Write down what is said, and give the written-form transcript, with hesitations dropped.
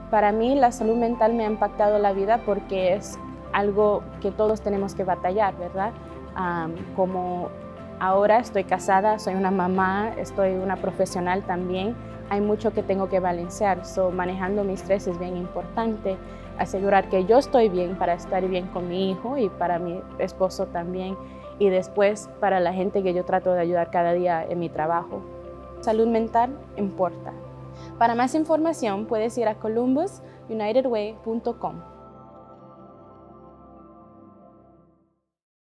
Para mí la salud mental me ha impactado la vida porque es algo que todos tenemos que batallar, ¿verdad? Como ahora estoy casada, soy una mamá, soy una profesional también, hay mucho que tengo que balancear, manejando mi estrés es bien importante, asegurar que yo estoy bien para estar bien con mi hijo y para mi esposo también, y después para la gente que yo trato de ayudar cada día en mi trabajo. Salud mental importa. Para más información puedes ir a columbusunitedway.com.